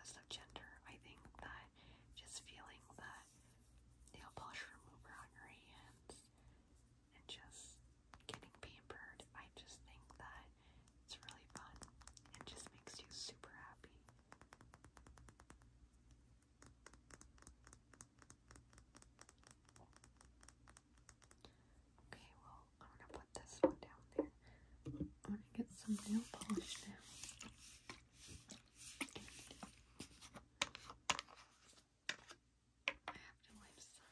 regardless of gender. I think that just feeling that nail polish remover on your hands and just getting pampered, I just think that it's really fun. It just makes you super happy. Okay, well, I'm gonna put this one down there. I'm gonna get some nail polish now. I have to wipe some.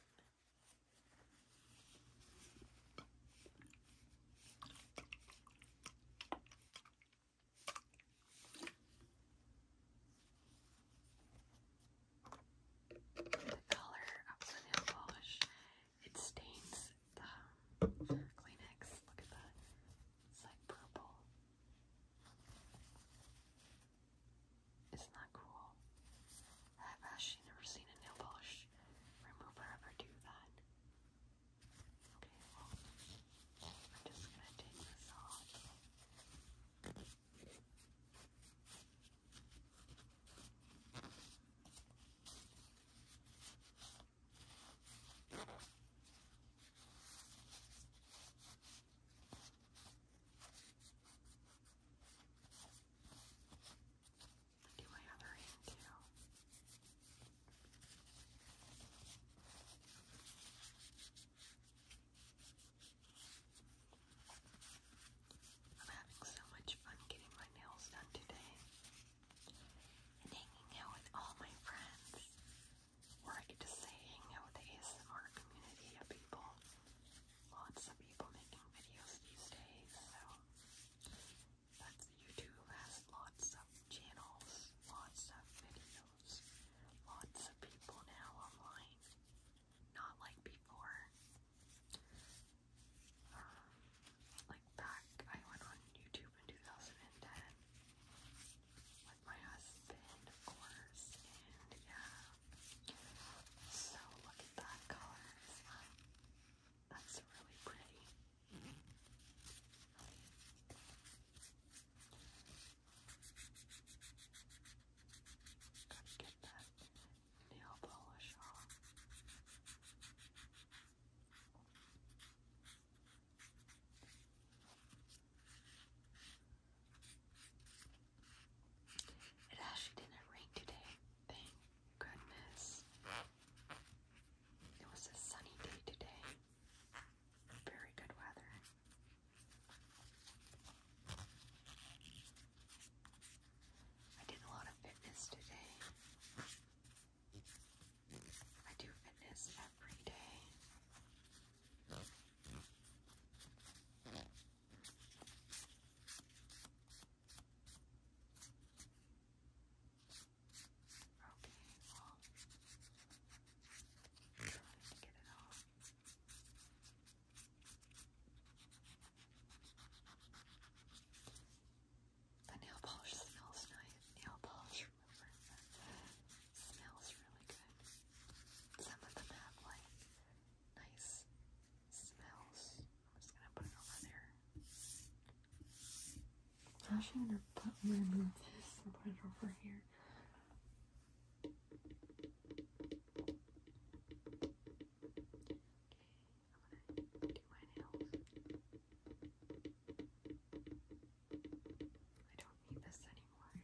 The color of the nail polish, it stains the Kleenex. Look at that. It's like purple. Isn't that cool? I've actually never seen a nail polish remover ever do that. Okay, well, I'm just gonna take this off. Do my other hand too. I'm having so much fun getting my nails done today and hanging out with all my friends, or I get to say hang out with the ASMR community of people. Lots of people making videos these days, so that's YouTube has lots of channels, lots of videos, lots of people now online, not like before. Like back, I went on YouTube in 2010 with my husband, of course, and yeah. So look at that color. That's really pretty. Gotta get that nail polish off. It actually didn't rain today, thank goodness. It was a sunny day today. Very good weather. I did a lot of fitness today. I do fitness every day. Okay, well, I'm trying to get it off. The nail polish smells nice. Nail polish remover smells really good. Some of them have like nice smells. I'm just gonna put it over there. I'm actually gonna remove this and put it over here. Do my nails. I don't need this anymore.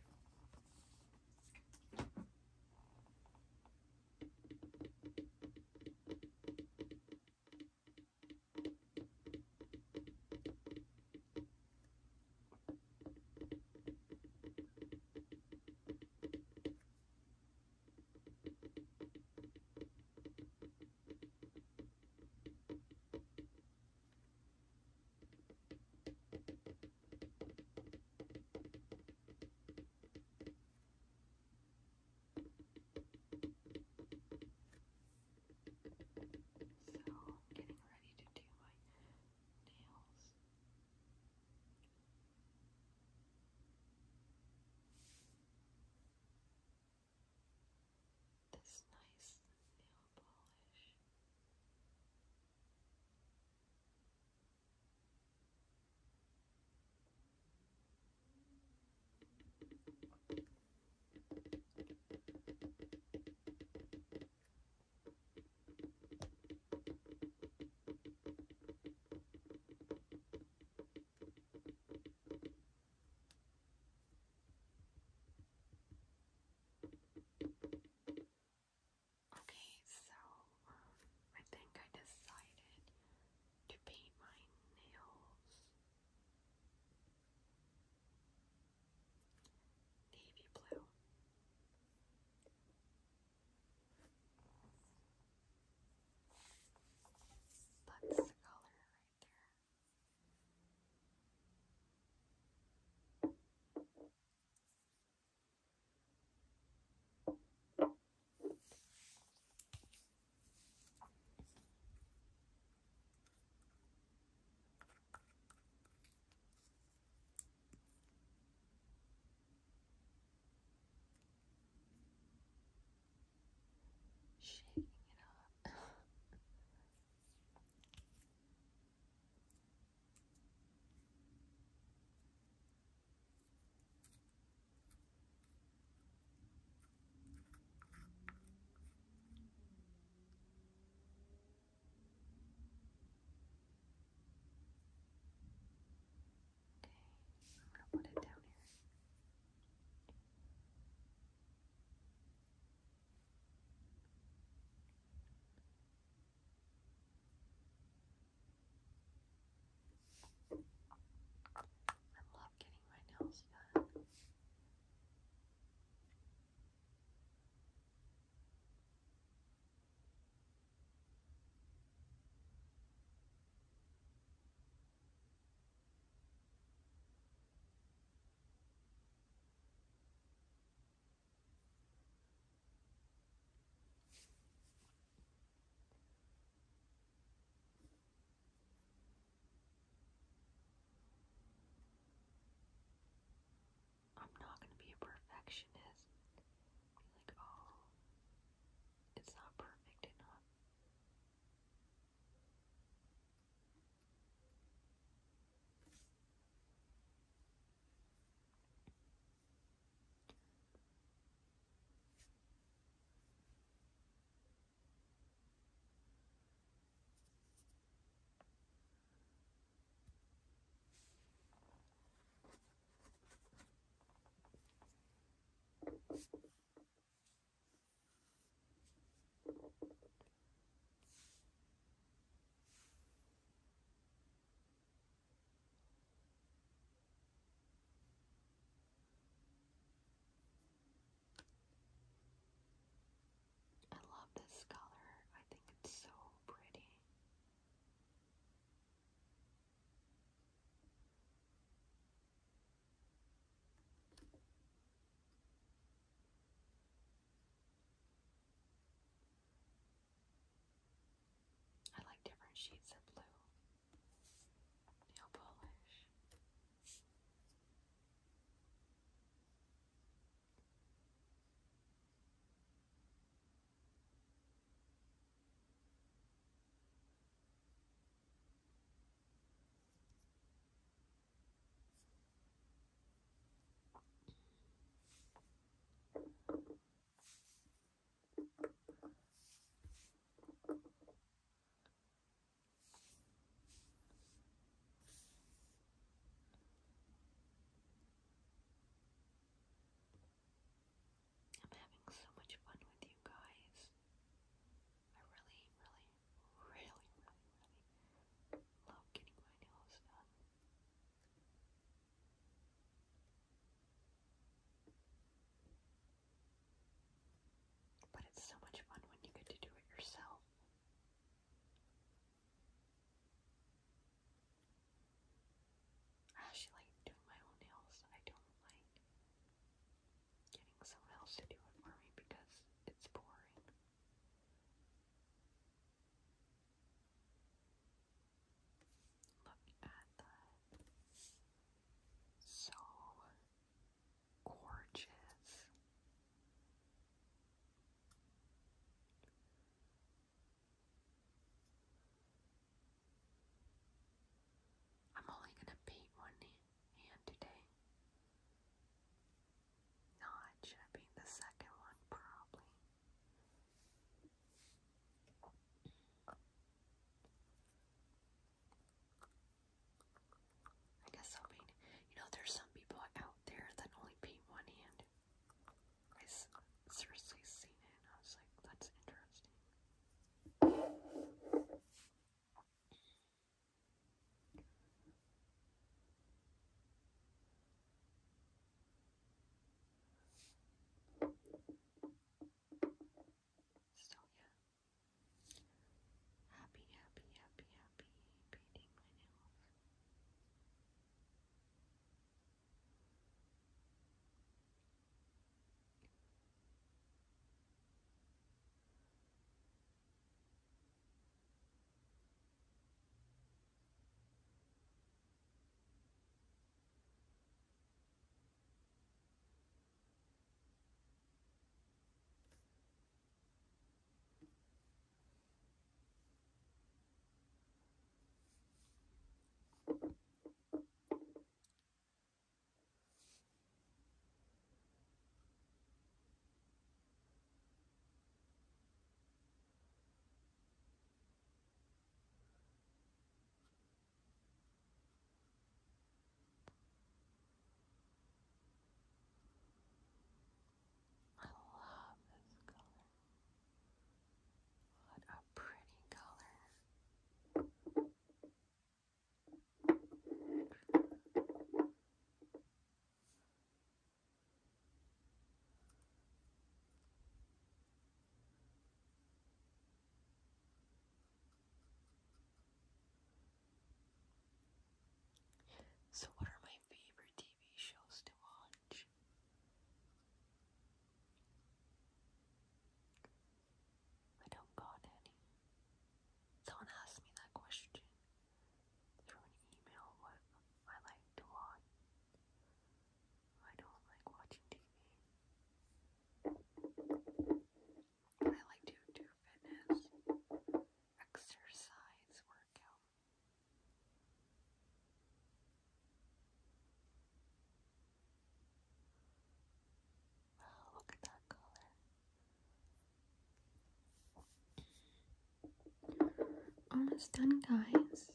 almost done, guys.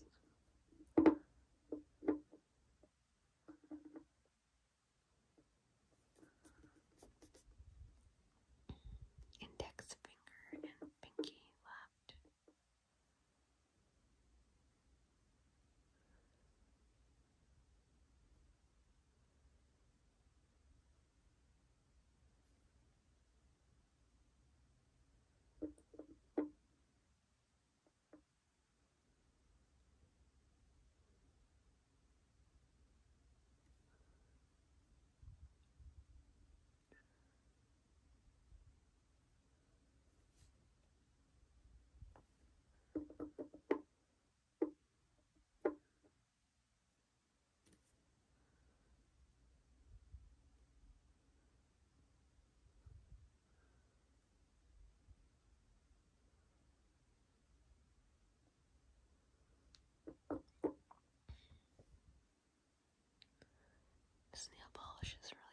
Index finger and pinky left. This nail polish is really